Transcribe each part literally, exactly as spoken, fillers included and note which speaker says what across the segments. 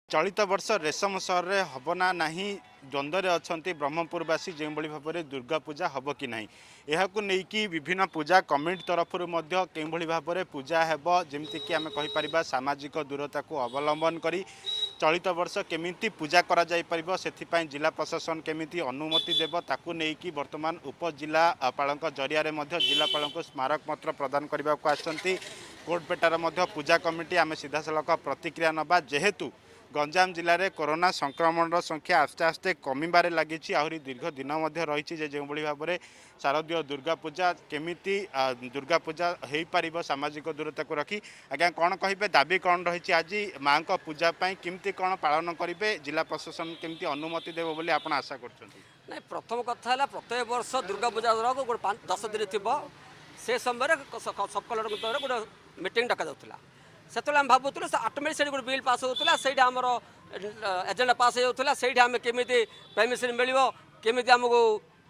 Speaker 1: चलित वर्ष रेशम सहर में हबना नहीं द्वंद्व अच्छा ब्रह्मपुरवासी जो भाव में दुर्गा पूजा हम कि ना यह नहीं विभिन्न पूजा कमिटी तरफ कई भाव में पूजा हेब जमीक आम कहीपर सामाजिक दूरता को अवलंबन कर चलित वर्ष केमिति पूजा करा जाय परिबो सेथिपाई जिला प्रशासन केमिति अनुमति देव ताकू नेकी वर्तमान उपजिलापाल जरिया जिलापाल को स्मारक पत्र प्रदान करने को आसछंती कोर्टपेटार पूजा कमिटी आम सीधा सड़क प्रतिक्रिया नबा जेहेतु गंजाम जिले में कोरोना संक्रमण संख्या आस्ते आस्ते कमिबारे लगी आहरी दीर्घ दिन रही जो भाव में शारदीय दुर्गा पूजा केमिति दुर्गा पूजा हो पार सामाजिक दूरता को रखी आज्ञा कौन कहे दाबी कौन रही आज माँ को पूजापाई केमती कौन पालन करेंगे जिला प्रशासन केमती अनुमति देव बोली आप आशा कर
Speaker 2: प्रथम कथा है प्रत्येक वर्ष दुर्गा पूजा गोटे दस दिन थी से समय सब कलर गोटे मीटिंग डक जाऊला से आम भावुलु ऑटोमेटिक से गोटे बिल पास होता से आम एजेंडा पास होता से आम केमी परमिशन मिल केमी आमको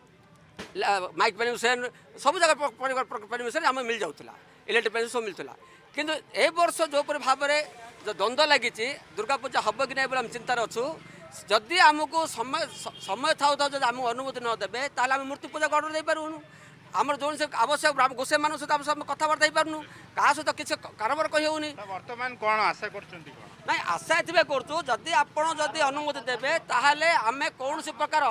Speaker 2: माइक परमिशन सब जगह परमिशन आम मिल जाऊला इलेक्ट्रिक परमिशन सब मिलता किंतु ए वर्ष जो भाव में जो द्वंद्व लगी दुर्गा पूजा हम कि नहीं चिंतार अच्छु जदि आमको समय समय था जब आमको अनुमति न देवे ताल आम मूर्ति पूजा ऑर्डर दे पारूँ आमर जो से आवश्यक गोसाई मान सहित आम कथबार्ता हो पार्नु क्या सहित किसी कारबार कही
Speaker 1: बर्तमान कौन आशा कर
Speaker 2: आशा एथि करूँ जदि आपड़ जदि अनुमति देवे ताहले आम कौन प्रकार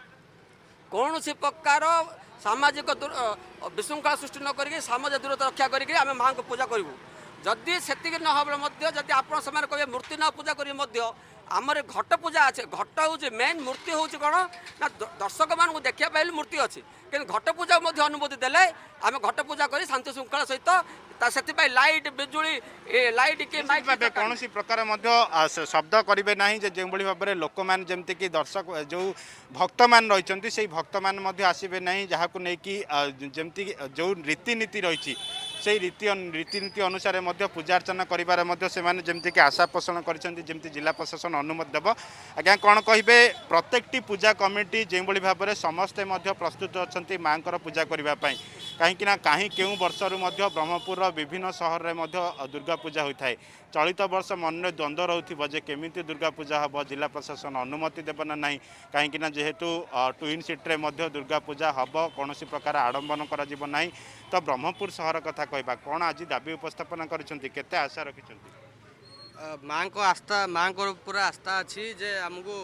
Speaker 2: कौन प्रकार सामाजिक विशृंखला सृष्टि न करी सामाजिक दूरता रक्षा करी आम माँ को पूजा करूँ जदि से जदि आप कहे मूर्ति न पूजा करें आमर घट पूजा अच्छे घट हूँ मेन मूर्ति हूँ कौन ना दर्शक मान देखा पाइल मूर्ति अच्छी कि घट पूजा अनुमति देले आम घट पूजा कर शांति श्रृंखला सहित से लाइट बिजुली लाइट के
Speaker 1: कौन प्रकार शब्द करेंगे ना जो भाव में लोक मैंने जमती कि दर्शक जो भक्त मान रही से भक्त मान आसबे ना जहाँ को लेकिन जमती जो रीतिनीति रही से रीति रीतिनीति अनुसार पूजा अर्चना करमती आशा पोषण करमती जिला प्रशासन अनुमति देव आज्ञा कौन कहे प्रत्येक पूजा कमिटी जो भाव में समस्ते प्रस्तुत अच्छा माँ पूजा करने कहीं कहीं क्यों वर्षर ब्रह्मपुर विभिन्न सहर में दुर्गा पूजा होता है चलित वर्ष मन में द्वंद्व रोचे केमिति दुर्गा पूजा हम जिला प्रशासन अनुमति देव ना ना कहीं जेहेतु ट्विन सिट्रे दुर्गा पूजा हम कौन प्रकार आडंबन कर तो ब्रह्मपुर सहर कथा कहवा कौन आज दाबी उपस्थापन करते आशा रखी
Speaker 3: माँ को आस्था माँ को पूरा आस्था अच्छी जे आमको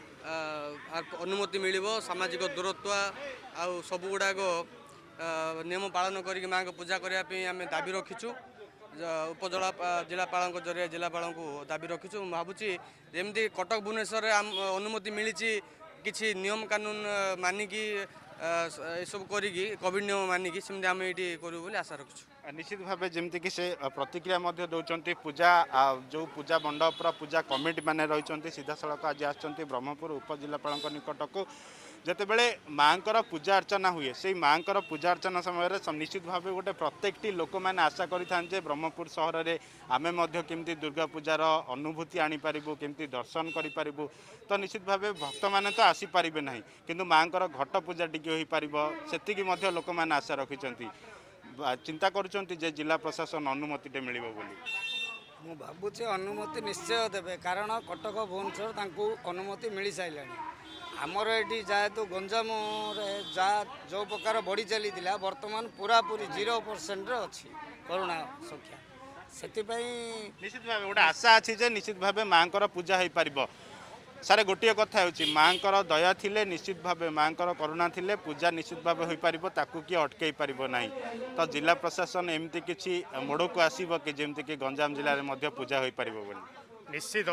Speaker 3: अनुमति मिल सामाजिक दूरत्व आउ सब गुड़ाक नियम पालन करके माँ को पूजा करने आम दाबी रखीचु उपजिला जिलापाल जरिए जिलापाल को दाबी रखीचु भावुची जमी कटक भुवनेश्वर अनुमति मिली किसी नियम कानून मानिकी सब करी कोविड नियम मानिकी सेमती आम ये करूँ बोली आशा रखीचु
Speaker 1: निश्चित भाव जमीक से प्रतिक्रिया दौरान पूजा जो पूजा मंडप पूजा कमिटी मैंने रही सीधा सड़क आज आसछंती ब्रह्मपुर उपजिलापाल निकट को जितेबले माँ पूजा अर्चना हुए से माँ पूजा अर्चना समय निश्चित भाव गोटे प्रत्येक लोक मैंने आशा करें ब्रह्मपुर सहर में आमे केमती दुर्गा पूजार अनुभूति आनीपारू केमती दर्शन करूँ तो निश्चित भाव भक्त मैंने तो आसीपारे ना कि माँ घट पूजा टी हो पार से लोक मैंने आशा रखिंट चिंता करुँच जिला प्रशासन अनुमति मिल
Speaker 4: मु भावुचे अनुमति निश्चय देवे कारण कटक भुवनेश्वर अनुमति मिल सारे आमर ये जेहेतु गंजाम जा जो प्रकार बढ़ी चली बर्तमान पूरा पूरी जीरो परसेंट अच्छी कोरोना संख्या से
Speaker 1: निश्चित भाव गोटे आशा अच्छी निश्चित भाव माँ पूजा हो पार सारे गोटे कथा हो माँ दया थिले निश्चित भाव माँ करुणा थिले पूजा निश्चित भाव हो पार ताकू किए अटकई पार ना तो जिला प्रशासन एमती किसी मोड़ को आसब कि जमती कि गंजाम जिले में पूजा हो पार
Speaker 5: निश्चित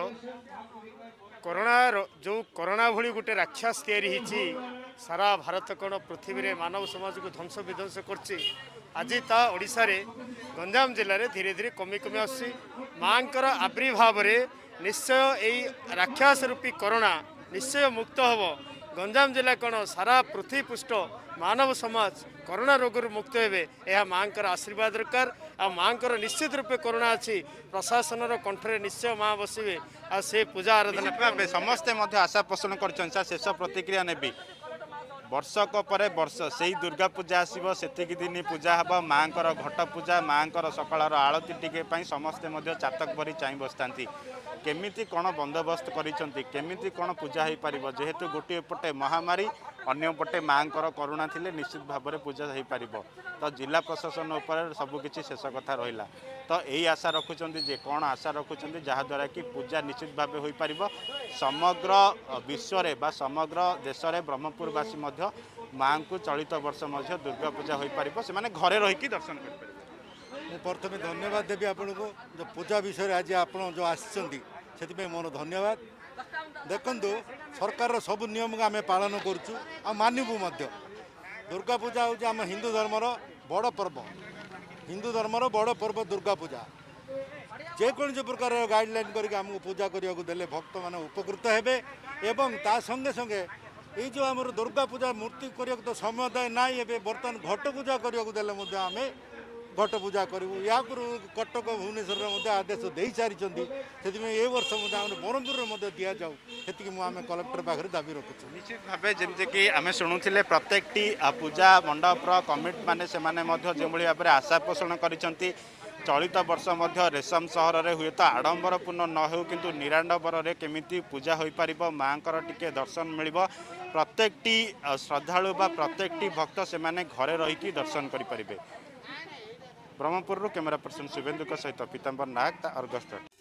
Speaker 5: कोरोना जो कोरोना भली गोटे राक्षस तैयारी सारा भारत कौन पृथ्वी में मानव समाज को ध्वंस विध्वंस कर आज ता ओडिशा रे गंजाम जिले में धीरे धीरे कमी कमी आसी माँ आविर्भाव निश्चय यही राक्षस रूपी कोरोना निश्चय मुक्त हम गंजाम जिला कौन सारा पृथ्वी पृष्ठ मानव समाज कोरोना रोगर मुक्त हे यह माँ आशीर्वाद दरकार आ माँ निश्चित रूपे कोरोना अच्छी प्रशासन कंठरे निश्चय माँ बसवे आ से पूजा आराधना
Speaker 1: समस्ते आशा पोषण कर शेष प्रतिक्रिया नेबी वर्षक पर वर्ष से ही दुर्गा पूजा आसब से दिन पूजा हम माँ घट पूजा माँ सकाल आलती टिके समस्ते चातक भरी चाई बसता केमिति कौन बंदोबस्त करमिति कौन पूजा हो पार जेहेतु गोटे पटे महामारी अन्य पटे माँ करुणा थिले निश्चित भाव में पूजा हो पार तो जिला प्रशासन उपर सबकि शेष कथा रहा तो यही आशा रखुच्च जे कौन आशा रखुच्च जहाद्वारा कि पूजा निश्चित भाव हो पार समग्र विश्व बा समग्र देश में ब्रह्मपुरवासी माँ को चलित वर्ष दुर्गा पूजा हो पार से घरे रहीकि दर्शन कर
Speaker 6: ମୁଁ ପ୍ରଥମେ ଧନ୍ୟବାଦ ଦେବି ଆପଣଙ୍କୁ जो पूजा विषय आज ଆପଣ जो ଆସିଛନ୍ତି ସେଥିପାଇଁ ମୋର ଧନ୍ୟବାଦ। ଦେଖନ୍ତୁ ସରକାରର ସବୁ ନିୟମକୁ ଆମେ ପାଳନ କରୁଛୁ ଆଉ ମାନିବୁ ମଧ୍ୟ। ଦୁର୍ଗା ପୂଜା ହେଉଛି ଆମ ହିନ୍ଦୁ ଧର୍ମର ବଡ଼ ପର୍ବ ହିନ୍ଦୁ ଧର୍ମର ବଡ଼ ପର୍ବ ଦୁର୍ଗା ପୂଜା। ଯେକୌଣସି ପ୍ରକାର ଗାଇଡ଼ଲାଇନ୍ କରିକି ଆମକୁ ପୂଜା କରିବାକୁ ଦେଲେ ଭକ୍ତମାନେ ଉପକୃତ ହେବେ ଏବଂ ତା ସଙ୍ଗେ ସଙ୍ଗେ ଏଇ ଯେଉଁ ଆମର ଦୁର୍ଗା ପୂଜା ମୂର୍ତ୍ତି କରିବାକୁ ତ ସମୟ ଦେୟ ନାହିଁ ଏବେ ବର୍ତ୍ତମାନ ଘଟ ପୂଜା କରିବାକୁ ଦେଲେ ମଧ୍ୟ ଆମେ घट पूजा करूँ या कटक भुवनेश्वर आदेश दे सारी से ए वर्ष ब्रह्मपुर दि जाऊ से आम कलेक्टर पाखे दाबी रखुँ।
Speaker 1: निश्चित भाव जमी कि आम शुणुले प्रत्येक पूजा मंडप कमिटी मैंने से जो भाव में आशा पोषण कर चलित वर्ष रेशम सहर में हुए तो आडंबरपूर्ण न हो किंतु निराडंबर केमिति पूजा हो पार माँ टिके दर्शन मिल प्रत्येक श्रद्धालु बा प्रत्येक भक्त से घरे रहीकि दर्शन करें। ब्रह्मपुर कैमरा पर्सन शुभेन्दु सहित पीताम्बर नाग अर्गस्ट।